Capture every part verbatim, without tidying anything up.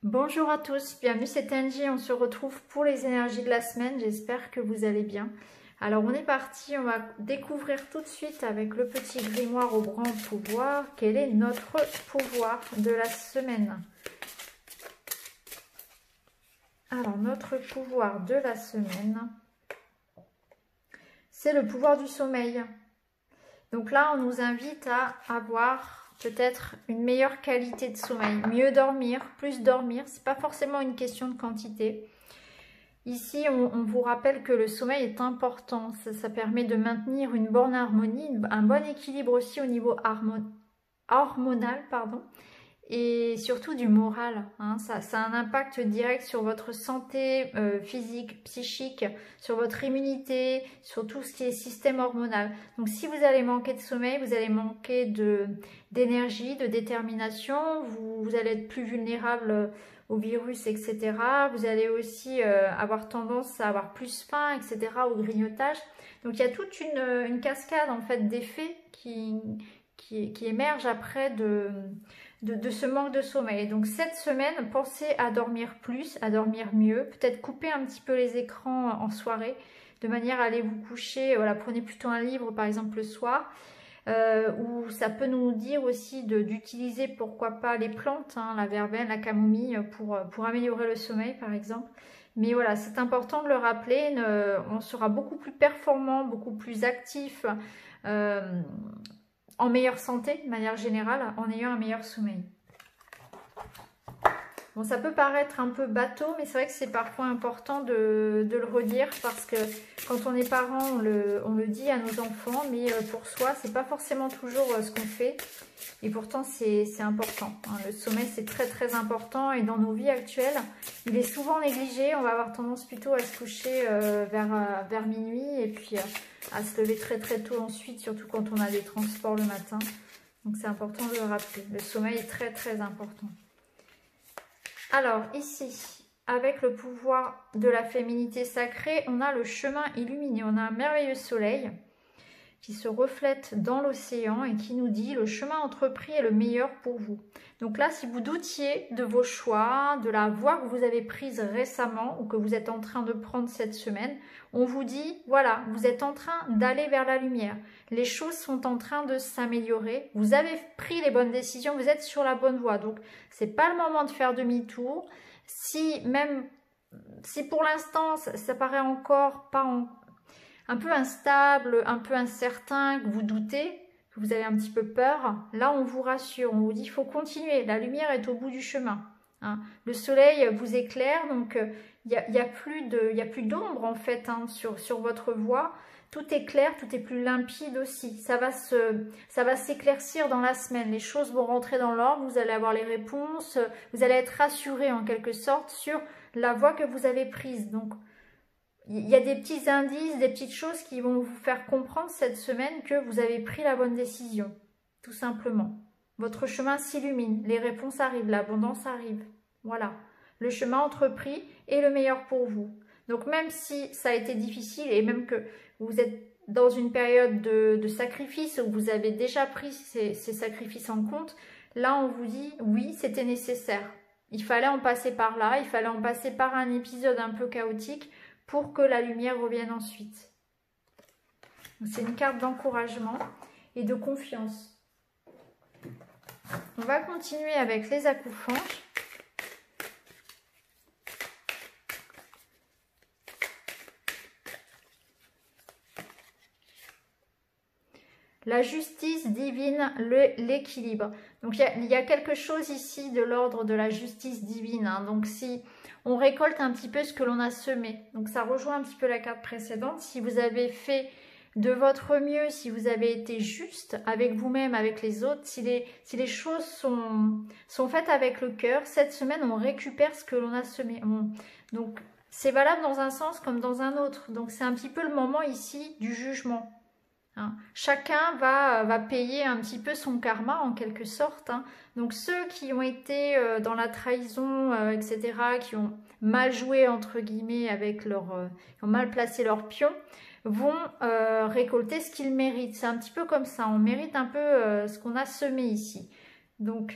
Bonjour à tous, bienvenue, c'est Angie, on se retrouve pour les énergies de la semaine, j'espère que vous allez bien. Alors on est parti, on va découvrir tout de suite avec le petit grimoire au grand pouvoir, quel est notre pouvoir de la semaine. Alors notre pouvoir de la semaine, c'est le pouvoir du sommeil. Donc là on nous invite à avoir peut-être une meilleure qualité de sommeil, mieux dormir, plus dormir, c'est pas forcément une question de quantité. Ici, on, on vous rappelle que le sommeil est important, ça, ça permet de maintenir une bonne harmonie, un bon équilibre aussi au niveau hormonal, pardon, et surtout du moral. Hein. Ça, ça a un impact direct sur votre santé euh, physique, psychique, sur votre immunité, sur tout ce qui est système hormonal. Donc si vous allez manquer de sommeil, vous allez manquer de d'énergie, de détermination, vous, vous allez être plus vulnérable au virus, et cetera. Vous allez aussi euh, avoir tendance à avoir plus faim, et cetera, au grignotage. Donc il y a toute une, une cascade en fait d'effets qui, qui, qui émergent après de... De, de ce manque de sommeil. Donc cette semaine, pensez à dormir plus, à dormir mieux, peut-être couper un petit peu les écrans en soirée, de manière à aller vous coucher, voilà, prenez plutôt un livre par exemple le soir, euh, ou ça peut nous dire aussi d'utiliser pourquoi pas les plantes, hein, la verveine, la camomille, pour, pour améliorer le sommeil par exemple. Mais voilà, c'est important de le rappeler, ne, on sera beaucoup plus performant, beaucoup plus actif, euh, en meilleure santé, de manière générale, en ayant un meilleur sommeil. Bon, ça peut paraître un peu bateau, mais c'est vrai que c'est parfois important de, de le redire, parce que quand on est parent, on le, on le dit à nos enfants, mais pour soi, c'est pas forcément toujours ce qu'on fait. Et pourtant, c'est important. Hein. Le sommeil, c'est très très important, et dans nos vies actuelles, il est souvent négligé. On va avoir tendance plutôt à se coucher euh, vers, euh, vers minuit, et puis euh, à se lever très très tôt ensuite, surtout quand on a des transports le matin. Donc c'est important de le rappeler. Le sommeil est très très important. Alors ici, avec le pouvoir de la féminité sacrée, on a le chemin illuminé. On a un merveilleux soleil qui se reflète dans l'océan et qui nous dit le chemin entrepris est le meilleur pour vous. Donc là, si vous doutiez de vos choix, de la voie que vous avez prise récemment ou que vous êtes en train de prendre cette semaine, on vous dit, voilà, vous êtes en train d'aller vers la lumière. Les choses sont en train de s'améliorer. Vous avez pris les bonnes décisions, vous êtes sur la bonne voie. Donc, c'est pas le moment de faire demi-tour. Si même, si pour l'instant, ça, ça paraît encore pas en un peu instable, un peu incertain, que vous doutez, que vous avez un petit peu peur, là on vous rassure, on vous dit il faut continuer, la lumière est au bout du chemin. Hein. Le soleil vous éclaire, donc il n'y a, y a plus de, y a plus d'ombre en fait hein, sur, sur votre voie. Tout est clair, tout est plus limpide aussi. Ça va se, ça va s'éclaircir dans la semaine. Les choses vont rentrer dans l'ordre, vous allez avoir les réponses, vous allez être rassuré en quelque sorte sur la voie que vous avez prise. Donc il y a des petits indices, des petites choses qui vont vous faire comprendre cette semaine que vous avez pris la bonne décision, tout simplement. Votre chemin s'illumine, les réponses arrivent, l'abondance arrive. Voilà, le chemin entrepris est le meilleur pour vous. Donc même si ça a été difficile et même que vous êtes dans une période de, de sacrifice où vous avez déjà pris ces, ces sacrifices en compte, là on vous dit oui, c'était nécessaire. Il fallait en passer par là, il fallait en passer par un épisode un peu chaotique pour que la lumière revienne ensuite. C'est une carte d'encouragement et de confiance. On va continuer avec les accouphanges. La justice divine, l'équilibre. Donc il y, a, il y a quelque chose ici de l'ordre de la justice divine. Hein. Donc si on récolte un petit peu ce que l'on a semé. Donc ça rejoint un petit peu la carte précédente. Si vous avez fait de votre mieux, si vous avez été juste avec vous-même, avec les autres, si les, si les choses sont, sont faites avec le cœur, cette semaine on récupère ce que l'on a semé. On, donc c'est valable dans un sens comme dans un autre. Donc c'est un petit peu le moment ici du jugement. Hein. Chacun va, va payer un petit peu son karma en quelque sorte. Hein. Donc ceux qui ont été euh, dans la trahison, euh, et cetera, qui ont mal joué entre guillemets avec leur, euh, qui ont mal placé leur pion, vont euh, récolter ce qu'ils méritent. C'est un petit peu comme ça. On mérite un peu euh, ce qu'on a semé ici. Donc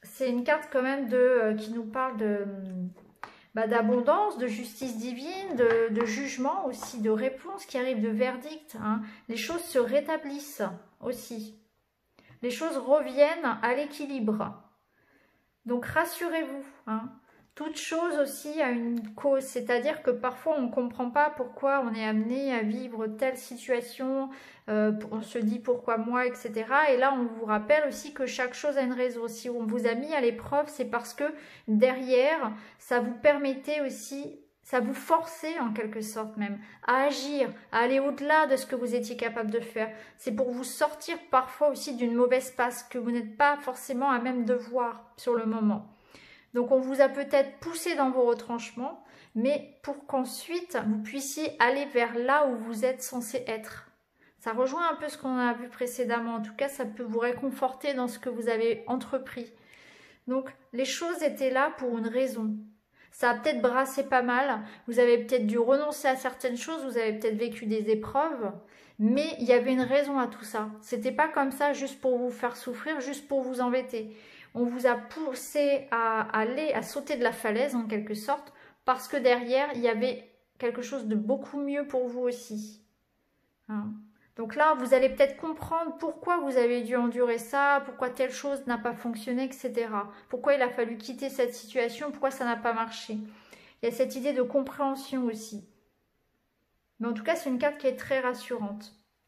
c'est une carte quand même de, euh, qui nous parle de bah, d'abondance, de justice divine, de, de jugement aussi, de réponse qui arrive, de verdict. Hein. Les choses se rétablissent aussi. Les choses reviennent à l'équilibre. Donc rassurez-vous, hein. Toute chose aussi a une cause, c'est-à-dire que parfois on ne comprend pas pourquoi on est amené à vivre telle situation, euh, on se dit pourquoi moi, et cetera. Et là on vous rappelle aussi que chaque chose a une raison. Si on vous a mis à l'épreuve, c'est parce que derrière, ça vous permettait aussi, ça vous forçait en quelque sorte même à agir, à aller au-delà de ce que vous étiez capable de faire. C'est pour vous sortir parfois aussi d'une mauvaise passe que vous n'êtes pas forcément à même de voir sur le moment. Donc on vous a peut-être poussé dans vos retranchements, mais pour qu'ensuite vous puissiez aller vers là où vous êtes censé être. Ça rejoint un peu ce qu'on a vu précédemment. En tout cas, ça peut vous réconforter dans ce que vous avez entrepris. Donc les choses étaient là pour une raison. Ça a peut-être brassé pas mal. Vous avez peut-être dû renoncer à certaines choses. Vous avez peut-être vécu des épreuves. Mais il y avait une raison à tout ça. C'était pas comme ça juste pour vous faire souffrir, juste pour vous embêter. On vous a poussé à aller, à sauter de la falaise en quelque sorte, parce que derrière, il y avait quelque chose de beaucoup mieux pour vous aussi. Hein. Donc là, vous allez peut-être comprendre pourquoi vous avez dû endurer ça, pourquoi telle chose n'a pas fonctionné, et cetera. Pourquoi il a fallu quitter cette situation, pourquoi ça n'a pas marché. Il y a cette idée de compréhension aussi. Mais en tout cas, c'est une carte qui est très rassurante.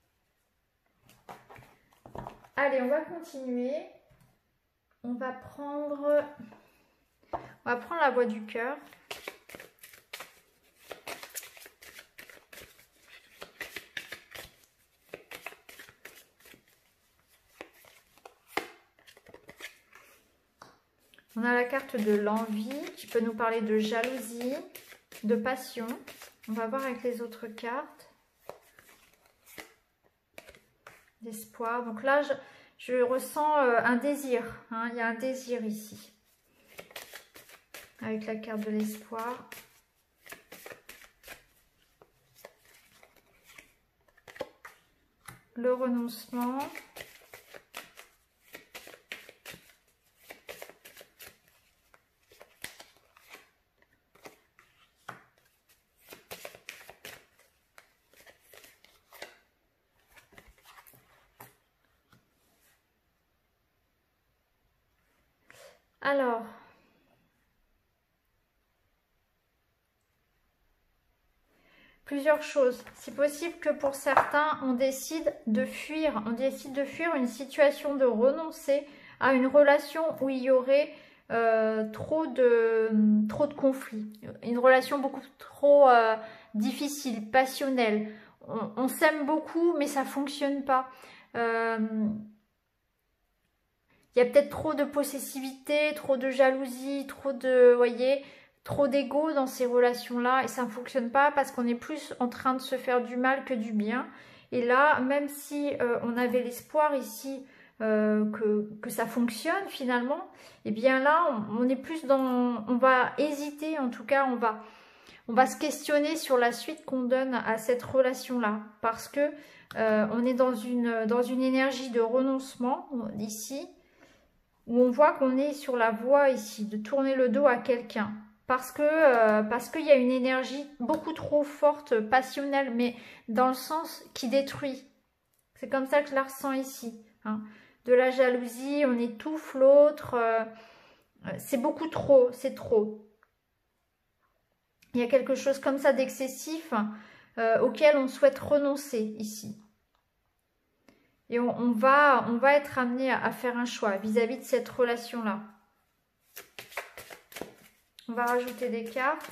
Allez, on va continuer. On va prendre, on va prendre la voix du cœur. On a la carte de l'envie qui peut nous parler de jalousie, de passion. On va voir avec les autres cartes. D'espoir. Donc là, je... Je ressens euh, un désir, hein, il y a un désir ici, avec la carte de l'espoir. Le renoncement. Alors, plusieurs choses. C'est possible que pour certains, on décide de fuir, on décide de fuir une situation, de renoncer à une relation où il y aurait euh, trop de, trop de conflits. Une relation beaucoup trop euh, difficile, passionnelle. On, on s'aime beaucoup, mais ça ne fonctionne pas. Euh, Il y a peut-être trop de possessivité, trop de jalousie, trop de, voyez, trop d'ego dans ces relations-là. Et ça ne fonctionne pas parce qu'on est plus en train de se faire du mal que du bien. Et là, même si euh, on avait l'espoir ici euh, que, que ça fonctionne finalement, eh bien là, on, on est plus dans... On va hésiter, en tout cas, on va, on va se questionner sur la suite qu'on donne à cette relation-là. Parce que euh, on est dans une, dans une énergie de renoncement ici, où on voit qu'on est sur la voie ici, de tourner le dos à quelqu'un. Parce que euh, parce qu'il y a une énergie beaucoup trop forte, passionnelle, mais dans le sens qui détruit. C'est comme ça que je la ressens ici. Hein. De la jalousie, on étouffe l'autre. Euh, c'est beaucoup trop, c'est trop. Il y a quelque chose comme ça d'excessif euh, auquel on souhaite renoncer ici. Et on, on, va, on va être amené à, à faire un choix vis-à-vis de cette relation-là. On va rajouter des cartes.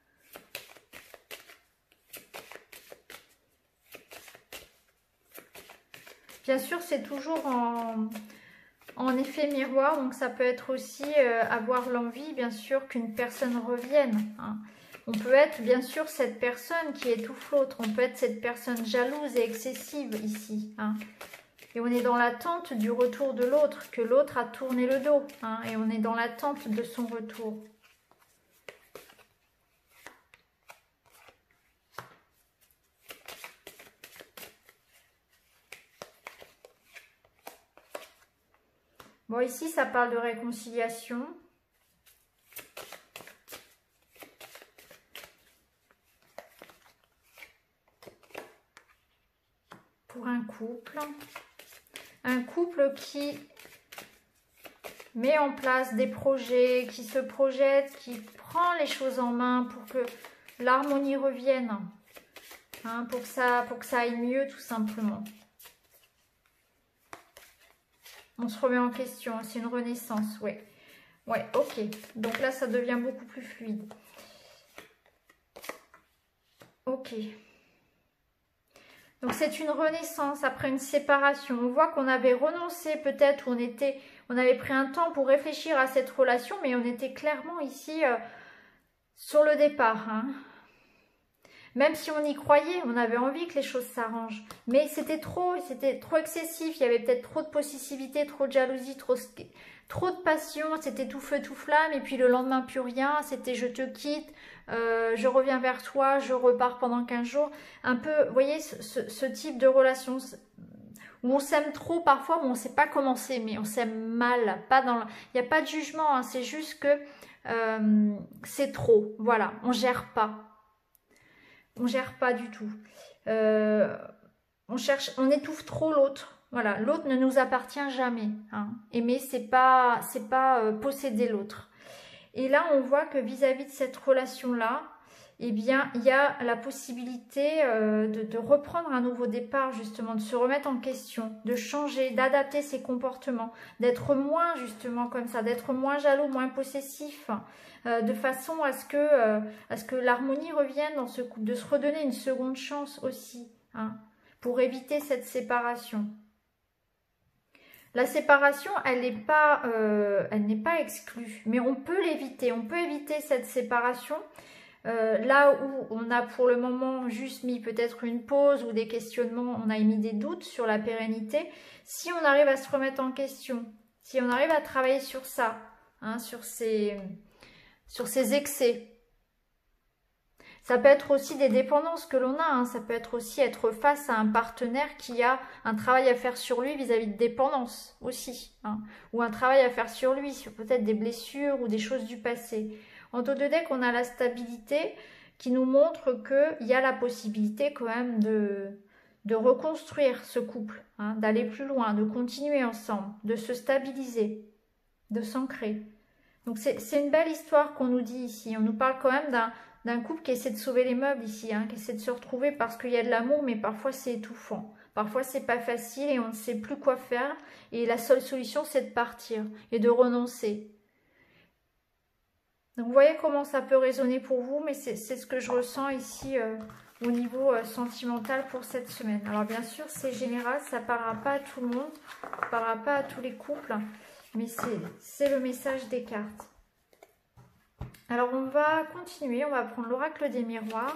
Bien sûr, c'est toujours en, en effet miroir. Donc, ça peut être aussi euh, avoir l'envie, bien sûr, qu'une personne revienne. Hein. On peut être, bien sûr, cette personne qui étouffe l'autre. On peut être cette personne jalouse et excessive ici. Hein. Et on est dans l'attente du retour de l'autre, que l'autre a tourné le dos. Hein, et on est dans l'attente de son retour. Bon, ici, ça parle de réconciliation. Pour un couple. Un couple qui met en place des projets, qui se projette, qui prend les choses en main pour que l'harmonie revienne. Hein, pour que ça, pour que ça aille mieux, tout simplement. On se remet en question, c'est une renaissance, ouais. Ouais, ok. Donc là, ça devient beaucoup plus fluide. Ok. Donc c'est une renaissance après une séparation. On voit qu'on avait renoncé peut-être, on était, on avait pris un temps pour réfléchir à cette relation, mais on était clairement ici euh, sur le départ. Hein. Même si on y croyait, on avait envie que les choses s'arrangent. Mais c'était trop, c'était trop excessif. Il y avait peut-être trop de possessivité, trop de jalousie, trop, trop de passion. C'était tout feu, tout flamme. Et puis le lendemain, plus rien. C'était je te quitte, euh, je reviens vers toi, je repars pendant quinze jours. Un peu, vous voyez, ce, ce, ce type de relation où on s'aime trop parfois, mais on ne sait pas comment s'aimer. On s'aime mal. Pas dans, il n'y a pas de jugement. Hein, c'est juste que euh, c'est trop. Voilà, on ne gère pas. On gère pas du tout. Euh, on cherche, on étouffe trop l'autre. Voilà, l'autre ne nous appartient jamais. Hein. Aimer, c'est pas, c'est pas euh, posséder l'autre. Et là, on voit que vis-à-vis de cette relation-là, eh bien, il y a la possibilité euh, de, de reprendre un nouveau départ, justement, de se remettre en question, de changer, d'adapter ses comportements, d'être moins, justement, comme ça, d'être moins jaloux, moins possessif. Euh, de façon à ce que, euh, à ce que l'harmonie revienne dans ce couple, de se redonner une seconde chance aussi, hein, pour éviter cette séparation. La séparation, elle n'est pas, euh, elle n'est pas exclue, mais on peut l'éviter, on peut éviter cette séparation. Euh, là où on a pour le moment juste mis peut-être une pause ou des questionnements, on a émis des doutes sur la pérennité, si on arrive à se remettre en question, si on arrive à travailler sur ça, hein, sur ces... sur ses excès. Ça peut être aussi des dépendances que l'on a, hein. Ça peut être aussi être face à un partenaire qui a un travail à faire sur lui vis-à-vis de dépendance aussi, hein. Ou un travail à faire sur lui, sur peut-être des blessures ou des choses du passé. En taux de deck, on a la stabilité qui nous montre qu'il y a la possibilité quand même de, de reconstruire ce couple, hein, d'aller plus loin, de continuer ensemble, de se stabiliser, de s'ancrer. Donc c'est une belle histoire qu'on nous dit ici. On nous parle quand même d'un couple qui essaie de sauver les meubles ici, hein, qui essaie de se retrouver parce qu'il y a de l'amour, mais parfois c'est étouffant. Parfois c'est pas facile et on ne sait plus quoi faire. Et la seule solution c'est de partir et de renoncer. Donc vous voyez comment ça peut résonner pour vous, mais c'est ce que je ressens ici euh, au niveau euh, sentimental pour cette semaine. Alors bien sûr c'est général, ça ne parlera pas à tout le monde, ça ne parlera pas à tous les couples. Mais c'est le message des cartes. Alors on va continuer, on va prendre l'oracle des miroirs.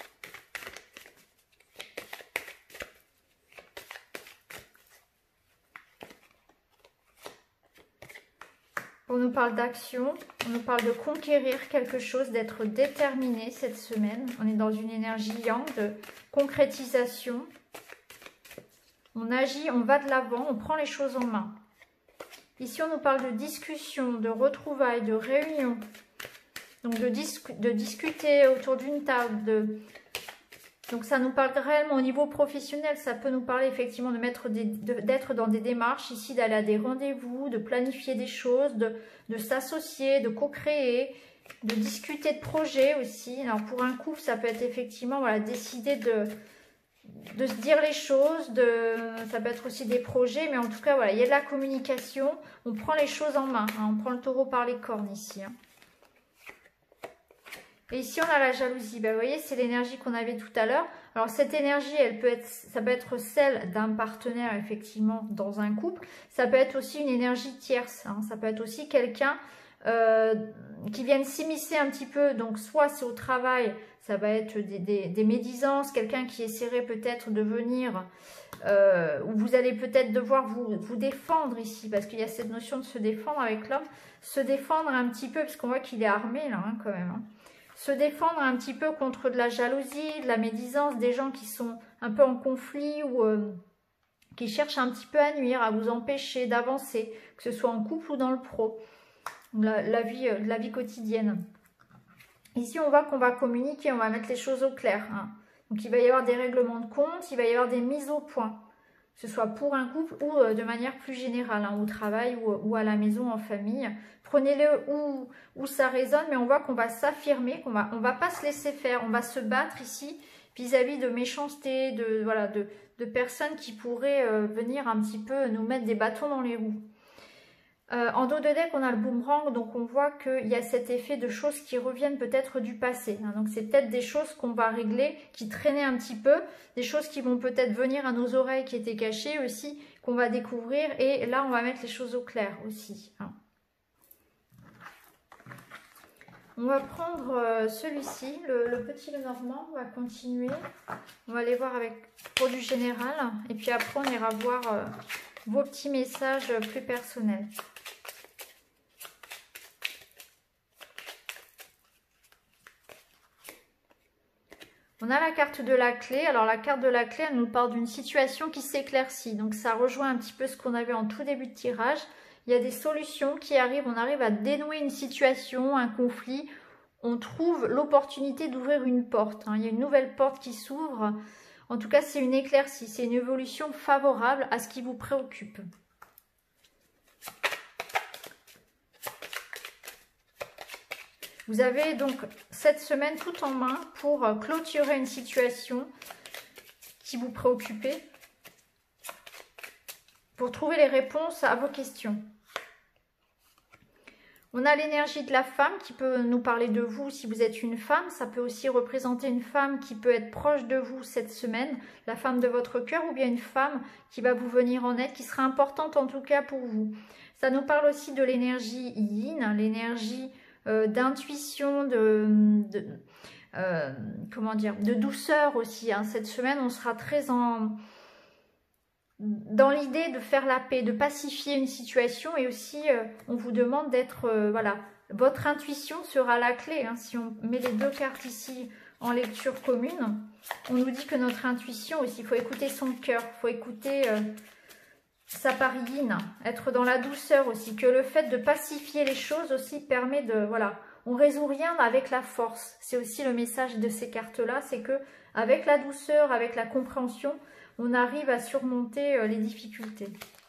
On nous parle d'action, on nous parle de conquérir quelque chose, d'être déterminé cette semaine. On est dans une énergie yang de concrétisation. On agit, on va de l'avant, on prend les choses en main. Ici, on nous parle de discussion, de retrouvailles, de réunion. Donc, de, discu de discuter autour d'une table. De... Donc, ça nous parle réellement au niveau professionnel. Ça peut nous parler effectivement de mettre des, d'être dans des démarches ici, d'aller à des rendez-vous, de planifier des choses, de, de s'associer, de co-créer, de discuter de projets aussi. Alors, pour un couple, ça peut être effectivement voilà, décider de... de se dire les choses, de, ça peut être aussi des projets, mais en tout cas, voilà, il y a de la communication, on prend les choses en main, hein, on prend le taureau par les cornes ici. Hein. Et ici, on a la jalousie, ben, vous voyez, c'est l'énergie qu'on avait tout à l'heure. Alors, cette énergie, elle peut être, ça peut être celle d'un partenaire, effectivement, dans un couple. Ça peut être aussi une énergie tierce, hein, ça peut être aussi quelqu'un euh, qui vienne s'immiscer un petit peu, donc soit c'est au travail, ça va être des, des, des médisances, quelqu'un qui essaierait peut-être de venir, euh, ou vous allez peut-être devoir vous, vous défendre ici, parce qu'il y a cette notion de se défendre avec l'homme, se défendre un petit peu, parce qu'on voit qu'il est armé là hein, quand même, hein. Se défendre un petit peu contre de la jalousie, de la médisance, des gens qui sont un peu en conflit ou, euh, qui cherchent un petit peu à nuire, à vous empêcher d'avancer, que ce soit en couple ou dans le pro, la, la, vie, la vie quotidienne. Ici, on voit qu'on va communiquer, on va mettre les choses au clair. Hein. Donc, il va y avoir des règlements de compte, il va y avoir des mises au point, que ce soit pour un couple ou euh, de manière plus générale, hein, au travail ou, ou à la maison, en famille. Prenez-le où, où ça résonne, mais on voit qu'on va s'affirmer, qu'on va, on va pas se laisser faire, on va se battre ici vis-à-vis de méchanceté, de, voilà, de, de personnes qui pourraient euh, venir un petit peu nous mettre des bâtons dans les roues. Euh, en dos de deck, on a le boomerang, donc on voit qu'il y a cet effet de choses qui reviennent peut-être du passé. Hein, donc c'est peut-être des choses qu'on va régler, qui traînaient un petit peu, des choses qui vont peut-être venir à nos oreilles qui étaient cachées aussi, qu'on va découvrir. Et là, on va mettre les choses au clair aussi. Hein. On va prendre euh, celui-ci, le, le petit Lenormand, on va continuer. On va aller voir avec pour du général. Et puis après, on ira voir euh, vos petits messages plus personnels. On a la carte de la clé. Alors la carte de la clé, elle nous parle d'une situation qui s'éclaircit. Donc ça rejoint un petit peu ce qu'on avait en tout début de tirage. Il y a des solutions qui arrivent. On arrive à dénouer une situation, un conflit. On trouve l'opportunité d'ouvrir une porte. Hein. Il y a une nouvelle porte qui s'ouvre. En tout cas, c'est une éclaircie. C'est une évolution favorable à ce qui vous préoccupe. Vous avez donc cette semaine tout en main pour clôturer une situation qui vous préoccupait, pour trouver les réponses à vos questions. On a l'énergie de la femme qui peut nous parler de vous si vous êtes une femme. Ça peut aussi représenter une femme qui peut être proche de vous cette semaine, la femme de votre cœur, ou bien une femme qui va vous venir en aide, qui sera importante en tout cas pour vous. Ça nous parle aussi de l'énergie yin, l'énergie euh, d'intuition, de, de, euh, comment dire, de douceur aussi. Hein. Cette semaine, on sera très en... dans l'idée de faire la paix, de pacifier une situation, et aussi euh, on vous demande d'être, euh, voilà, votre intuition sera la clé. Hein. Si on met les deux cartes ici en lecture commune, on nous dit que notre intuition aussi, il faut écouter son cœur, il faut écouter euh, sa part yin, être dans la douceur aussi, que le fait de pacifier les choses aussi permet de, voilà, on résout rien avec la force. C'est aussi le message de ces cartes-là, c'est que avec la douceur, avec la compréhension, on arrive à surmonter les difficultés.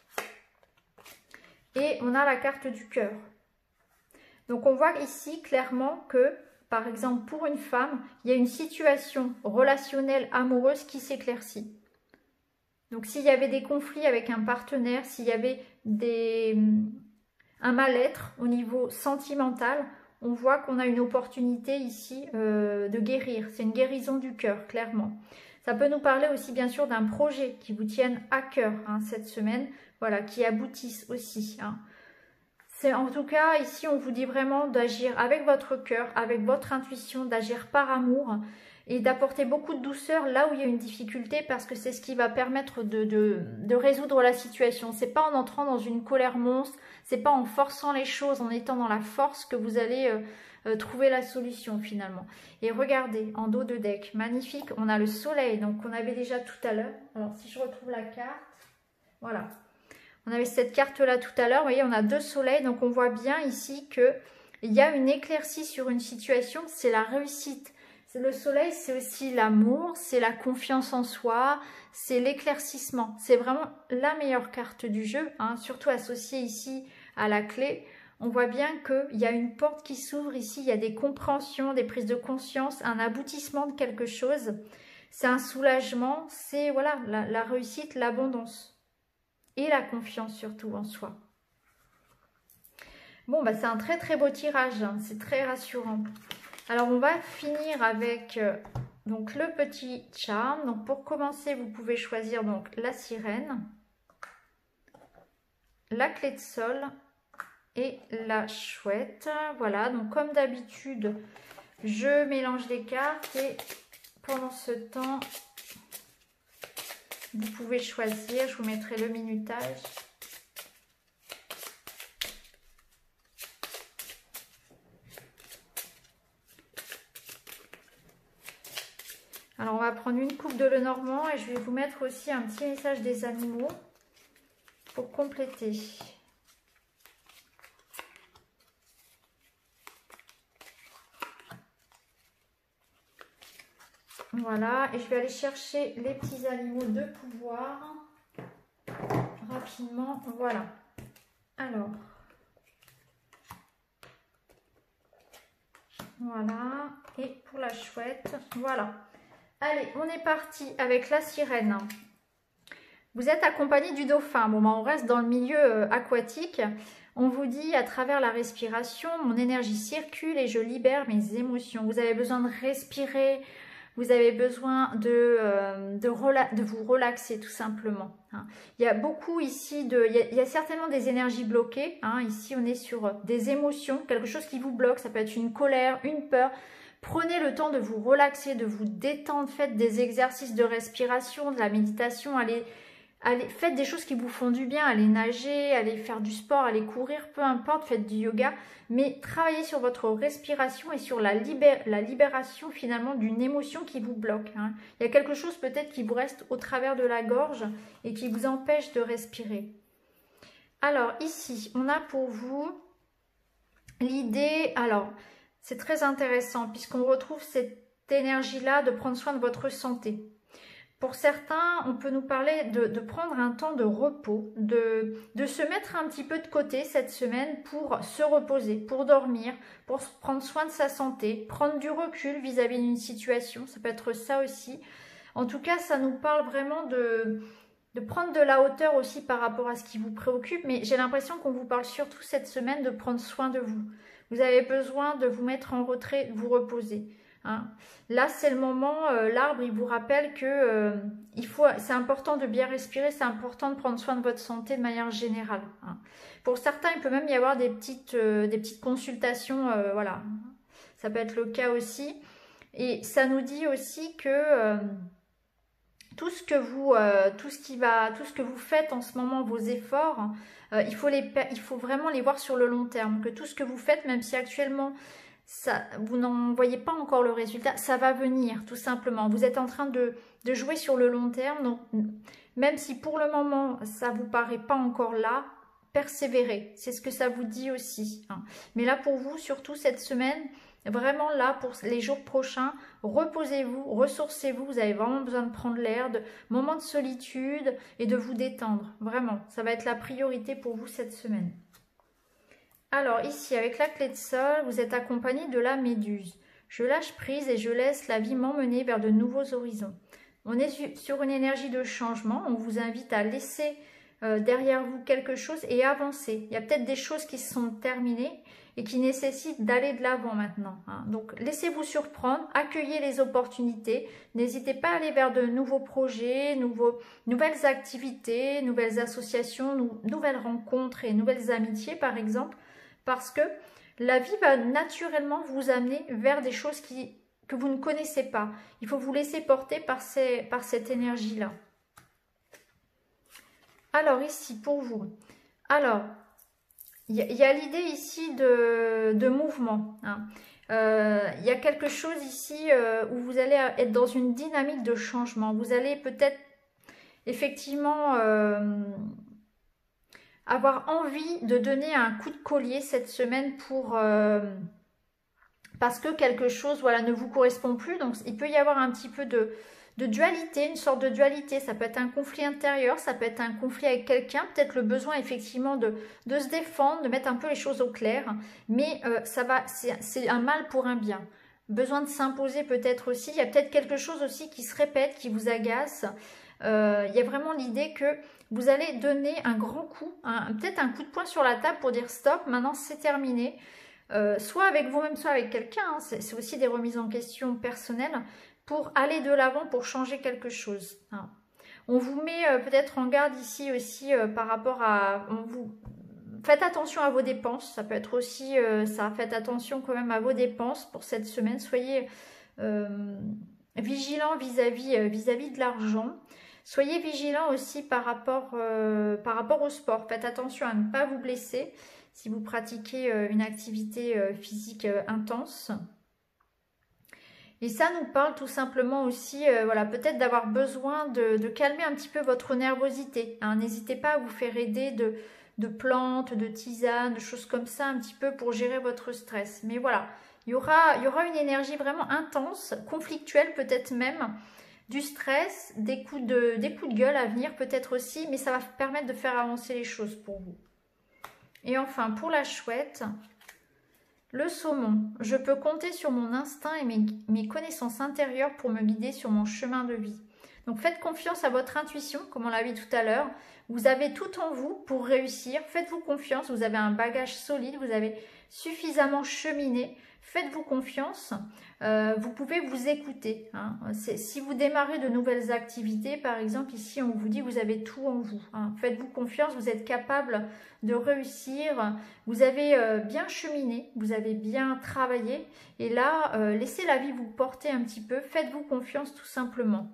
Et on a la carte du cœur. Donc on voit ici clairement que, par exemple, pour une femme, il y a une situation relationnelle amoureuse qui s'éclaircit. Donc s'il y avait des conflits avec un partenaire, s'il y avait des, un mal-être au niveau sentimental, on voit qu'on a une opportunité ici euh, de guérir. C'est une guérison du cœur, clairement. Ça peut nous parler aussi bien sûr d'un projet qui vous tienne à cœur hein, cette semaine, voilà, qui aboutisse aussi. Hein. C'est en tout cas, ici on vous dit vraiment d'agir avec votre cœur, avec votre intuition, d'agir par amour et d'apporter beaucoup de douceur là où il y a une difficulté, parce que c'est ce qui va permettre de, de, de résoudre la situation. C'est pas en entrant dans une colère monstre, c'est pas en forçant les choses, en étant dans la force que vous allez... Euh, Euh, trouver la solution finalement. Et regardez, en dos de deck, magnifique, on a le soleil, donc on avait déjà tout à l'heure. Alors si je retrouve la carte, voilà. On avait cette carte-là tout à l'heure, vous voyez, on a deux soleils, donc on voit bien ici que il y a une éclaircie sur une situation, c'est la réussite. Le soleil, c'est aussi l'amour, c'est la confiance en soi, c'est l'éclaircissement. C'est vraiment la meilleure carte du jeu, hein, surtout associée ici à la clé. On voit bien qu'il y a une porte qui s'ouvre ici, il y a des compréhensions, des prises de conscience, un aboutissement de quelque chose. C'est un soulagement, c'est voilà la, la réussite, l'abondance et la confiance surtout en soi. Bon, bah, c'est un très très beau tirage, hein, c'est très rassurant. Alors on va finir avec euh, donc, le petit charme. Donc pour commencer, vous pouvez choisir donc la sirène, la clé de sol et la chouette. Voilà, donc comme d'habitude, je mélange les cartes et pendant ce temps, vous pouvez choisir. Je vous mettrai le minutage. Alors, on va prendre une coupe de Lenormand et je vais vous mettre aussi un petit message des animaux pour compléter. Voilà, et je vais aller chercher les petits animaux de pouvoir rapidement. Voilà. Alors, voilà, et pour la chouette, voilà. Allez, on est parti avec la sirène. Vous êtes accompagné du dauphin. Bon, ben, on reste dans le milieu euh, aquatique. On vous dit, à travers la respiration, mon énergie circule et je libère mes émotions. Vous avez besoin de respirer, vous avez besoin de, euh, de, de vous relaxer tout simplement. Hein. Il y a beaucoup ici, de, il y a, il y a certainement des énergies bloquées. Hein. Ici, on est sur des émotions, quelque chose qui vous bloque. Ça peut être une colère, une peur. Prenez le temps de vous relaxer, de vous détendre. Faites des exercices de respiration, de la méditation. Allez... Allez, faites des choses qui vous font du bien, allez nager, allez faire du sport, allez courir, peu importe, faites du yoga, mais travaillez sur votre respiration et sur la, libé la libération finalement d'une émotion qui vous bloque. Hein. Il y a quelque chose peut-être qui vous reste au travers de la gorge et qui vous empêche de respirer. Alors ici, on a pour vous l'idée, alors c'est très intéressant puisqu'on retrouve cette énergie-là de prendre soin de votre santé. Pour certains, on peut nous parler de, de prendre un temps de repos, de, de se mettre un petit peu de côté cette semaine pour se reposer, pour dormir, pour prendre soin de sa santé, prendre du recul vis-à-vis d'une situation, ça peut être ça aussi. En tout cas, ça nous parle vraiment de, de prendre de la hauteur aussi par rapport à ce qui vous préoccupe, mais j'ai l'impression qu'on vous parle surtout cette semaine de prendre soin de vous. Vous avez besoin de vous mettre en retrait, de vous reposer. Hein. Là, c'est le moment, euh, l'arbre, il vous rappelle que euh, il faut, c'est important de bien respirer, c'est important de prendre soin de votre santé de manière générale. Hein. Pour certains, il peut même y avoir des petites, euh, des petites consultations, euh, voilà, ça peut être le cas aussi. Et ça nous dit aussi que euh, tout ce que vous, euh, tout ce qui va, tout ce que vous faites en ce moment, vos efforts, euh, il faut les, il faut vraiment les voir sur le long terme. Que tout ce que vous faites, même si actuellement ça, vous n'en voyez pas encore le résultat, ça va venir tout simplement. Vous êtes en train de, de jouer sur le long terme, donc même si pour le moment ça vous paraît pas encore là, persévérez, c'est ce que ça vous dit aussi. Hein. Mais là pour vous, surtout cette semaine, vraiment là pour les jours prochains, reposez-vous, ressourcez-vous, vous avez vraiment besoin de prendre l'air, de moments de solitude et de vous détendre. Vraiment, ça va être la priorité pour vous cette semaine. Alors ici, avec la clé de sol, vous êtes accompagné de la méduse. Je lâche prise et je laisse la vie m'emmener vers de nouveaux horizons. On est sur une énergie de changement. On vous invite à laisser euh, derrière vous quelque chose et avancer. Il y a peut-être des choses qui se sont terminées et qui nécessitent d'aller de l'avant maintenant. Hein. Donc laissez-vous surprendre, accueillez les opportunités. N'hésitez pas à aller vers de nouveaux projets, nouveaux, nouvelles activités, nouvelles associations, nou, nouvelles rencontres et nouvelles amitiés par exemple. Parce que la vie va naturellement vous amener vers des choses qui, que vous ne connaissez pas. Il faut vous laisser porter par, ces, par cette énergie-là. Alors ici, pour vous, alors, il y, y a l'idée ici de, de mouvement. Hein. Euh, il y a quelque chose ici euh, où vous allez être dans une dynamique de changement. Vous allez peut-être effectivement... Euh, avoir envie de donner un coup de collier cette semaine pour euh, parce que quelque chose voilà, ne vous correspond plus. Donc il peut y avoir un petit peu de, de dualité, une sorte de dualité. Ça peut être un conflit intérieur, ça peut être un conflit avec quelqu'un, peut-être le besoin effectivement de, de se défendre, de mettre un peu les choses au clair. Mais euh, ça va, c'est un mal pour un bien. Besoin de s'imposer peut-être aussi. Il y a peut-être quelque chose aussi qui se répète, qui vous agace. Euh, il y a vraiment l'idée que vous allez donner un grand coup, peut-être un coup de poing sur la table pour dire stop, maintenant c'est terminé. Euh, soit avec vous-même, soit avec quelqu'un, hein, c'est aussi des remises en question personnelles pour aller de l'avant, pour changer quelque chose. Hein. On vous met euh, peut-être en garde ici aussi euh, par rapport à... On vous, faites attention à vos dépenses, ça peut être aussi euh, ça. Faites attention quand même à vos dépenses pour cette semaine. Soyez euh, vigilants vis-à-vis euh, vis-à-vis de l'argent. Soyez vigilants aussi par rapport, euh, par rapport au sport. Faites attention à ne pas vous blesser si vous pratiquez euh, une activité euh, physique euh, intense. Et ça nous parle tout simplement aussi, euh, voilà, peut-être d'avoir besoin de, de calmer un petit peu votre nervosité. Hein. N'hésitez pas à vous faire aider de, de plantes, de tisanes, de choses comme ça un petit peu pour gérer votre stress. Mais voilà, il y aura, il y aura une énergie vraiment intense, conflictuelle peut-être même, du stress, des coups de, des coups de gueule à venir peut-être aussi, mais ça va permettre de faire avancer les choses pour vous. Et enfin, pour la chouette... Le saumon, je peux compter sur mon instinct et mes, mes connaissances intérieures pour me guider sur mon chemin de vie. Donc faites confiance à votre intuition, comme on l'a vu tout à l'heure. Vous avez tout en vous pour réussir. Faites-vous confiance, vous avez un bagage solide, vous avez suffisamment cheminé. Faites-vous confiance, euh, vous pouvez vous écouter. Hein. Si vous démarrez de nouvelles activités, par exemple, ici on vous dit que vous avez tout en vous. Hein. Faites-vous confiance, vous êtes capable de réussir. Vous avez euh, bien cheminé, vous avez bien travaillé. Et là, euh, laissez la vie vous porter un petit peu. Faites-vous confiance tout simplement.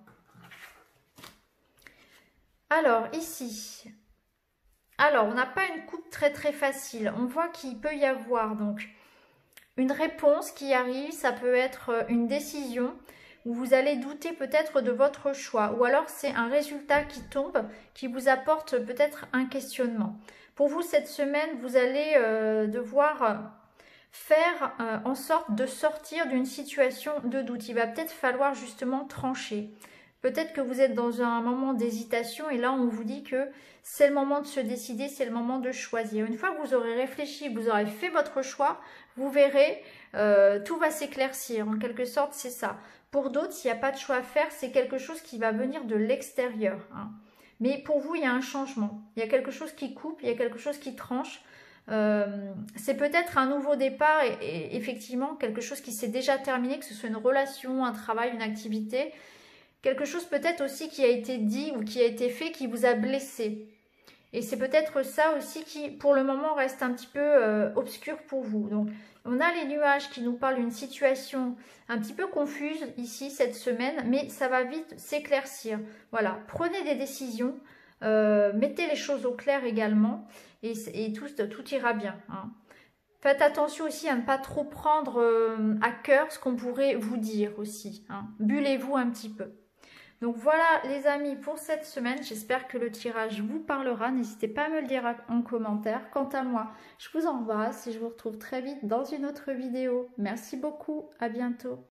Alors, ici... Alors, on n'a pas une coupe très très facile. On voit qu'il peut y avoir donc... une réponse qui arrive, ça peut être une décision où vous allez douter peut-être de votre choix. Ou alors c'est un résultat qui tombe, qui vous apporte peut-être un questionnement. Pour vous, cette semaine, vous allez euh, devoir faire euh, en sorte de sortir d'une situation de doute. Il va peut-être falloir justement trancher. Peut-être que vous êtes dans un moment d'hésitation et là, on vous dit que c'est le moment de se décider, c'est le moment de choisir. Une fois que vous aurez réfléchi, vous aurez fait votre choix, vous verrez, euh, tout va s'éclaircir. En quelque sorte, c'est ça. Pour d'autres, s'il n'y a pas de choix à faire, c'est quelque chose qui va venir de l'extérieur. Hein. Mais pour vous, il y a un changement. Il y a quelque chose qui coupe, il y a quelque chose qui tranche. Euh, c'est peut-être un nouveau départ et, et effectivement quelque chose qui s'est déjà terminé, que ce soit une relation, un travail, une activité. Quelque chose peut-être aussi qui a été dit ou qui a été fait qui vous a blessé. Et c'est peut-être ça aussi qui, pour le moment, reste un petit peu euh, obscur pour vous. Donc, on a les nuages qui nous parlent d'une situation un petit peu confuse ici, cette semaine, mais ça va vite s'éclaircir. Voilà, prenez des décisions, euh, mettez les choses au clair également, et, et tout, tout ira bien. Hein. Faites attention aussi à ne pas trop prendre euh, à cœur ce qu'on pourrait vous dire aussi. Hein. Bullez-vous un petit peu. Donc voilà les amis pour cette semaine, j'espère que le tirage vous parlera, n'hésitez pas à me le dire en commentaire. Quant à moi, je vous embrasse et je vous retrouve très vite dans une autre vidéo. Merci beaucoup, à bientôt.